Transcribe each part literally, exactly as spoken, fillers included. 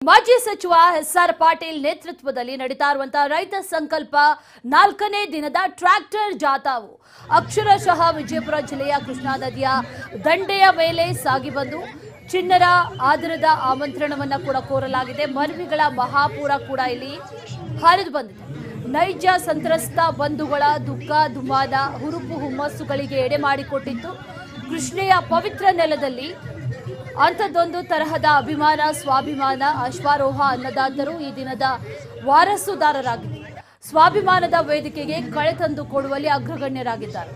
ಮಾಜಿ ಸಚಿವ S R Patil ನೇತೃತ್ವದಲ್ಲಿ ನಡೀತಾ ಇರುವಂತಹ ರೈತ ಸಂಕಲ್ಪ ನಾಲ್ಕನೇ ದಿನದ ಟ್ರ್ಯಾಕ್ಟರ್ ಜಾಥಾವು ಅಕ್ಷರಶಃ ವಿಜಯಪುರ ಜಿಲ್ಲೆಯ ಕೃಷ್ಣಾ ನದಿಯ ದಂಡೆಯ ಮೇಲೆ ಸಾಗಿ ಬಂದು ಚಿಣ್ಣರ ಆದರದ ಆಮಂತ್ರಣವನ್ನ ಕೂಡ ಕೋರಲಾಗಿದೆ. ಮನವಿಗಳ ಮಹಾಪೂರ ಕೂಡ ಇಲ್ಲಿ ಹರಿದು ಬಂದಿದೆ. ನೈಜ ಸಂತ್ರಸ್ತ ಬಂಧುಗಳ ದುಃಖ ದುಮಾನ ಹುರುಪು ಹುಮ್ಮಸ್ಸುಗಳಿಗೆ ಎಡೆ ಮಾಡಿಕೊಟ್ಟಿತ್ತು. ಕೃಷ್ಣೆಯ ಪವಿತ್ರ ನೆಲದಲ್ಲಿ ಅಂಥದ್ದೊಂದು ತರಹದ ಅಭಿಮಾನ ಸ್ವಾಭಿಮಾನ ಅಶ್ವಾರೋಹ ಅನ್ನದಾತರು ಈ ದಿನದ ವಾರಸುದಾರರಾಗಿದ್ದು ಸ್ವಾಭಿಮಾನದ ವೇದಿಕೆಗೆ ಕಳೆ ತಂದು ಕೊಡುವಲ್ಲಿ ಅಗ್ರಗಣ್ಯರಾಗಿದ್ದಾರೆ.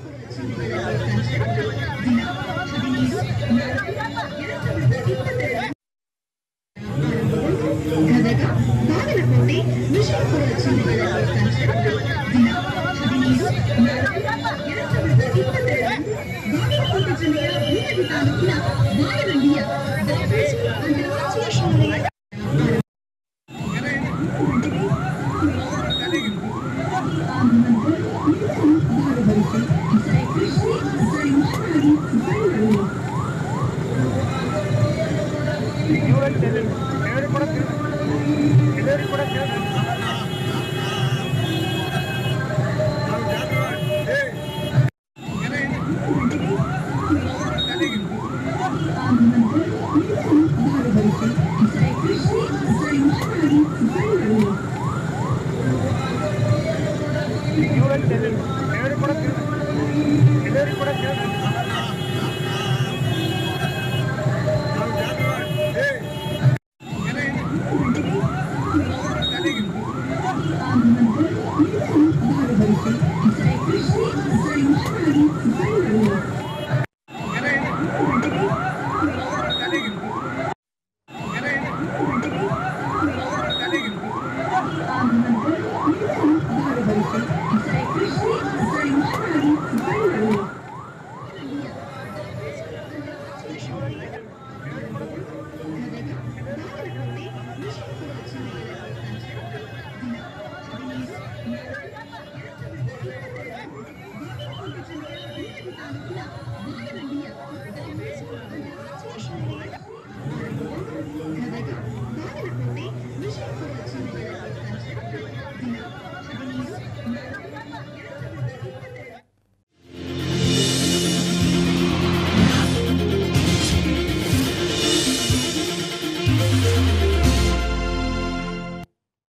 You